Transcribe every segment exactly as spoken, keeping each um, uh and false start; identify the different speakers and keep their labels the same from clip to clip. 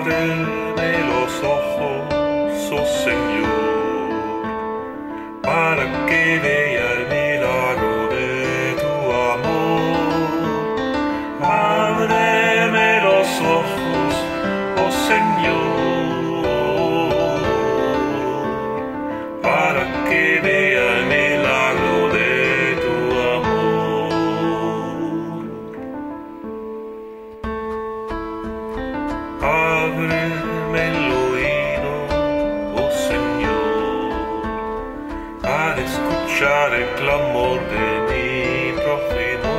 Speaker 1: Ábreme los ojos, oh Señor, para que vea el milagro de tu amor. Ábreme los ojos, oh Señor, para que vea el milagro de tu amor. Ábreme el oído, oh Señor, para escuchar el clamor de mi prójimo.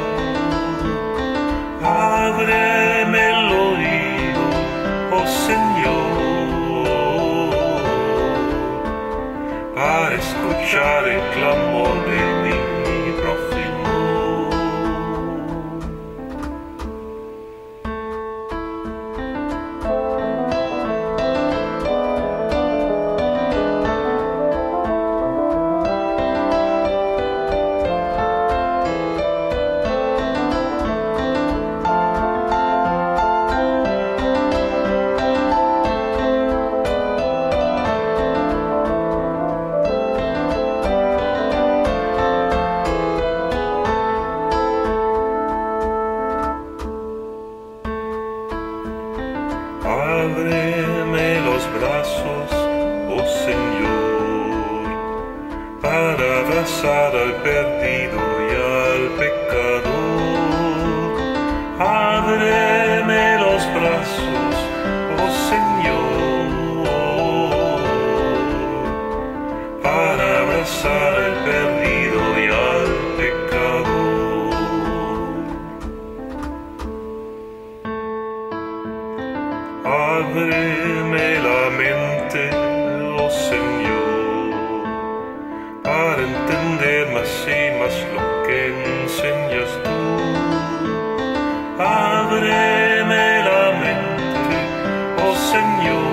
Speaker 1: Ábreme el oído, oh Señor, para escuchar el clamor de mi prójimo. Ábreme los brazos, oh Señor, para abrazar al perdido y al pecador. Ábreme los brazos, oh Señor, para abrazar al perdido y al pecador. Ábreme la mente, oh Señor, para entender más y más lo que enseñas tú. Ábreme la mente, oh Señor,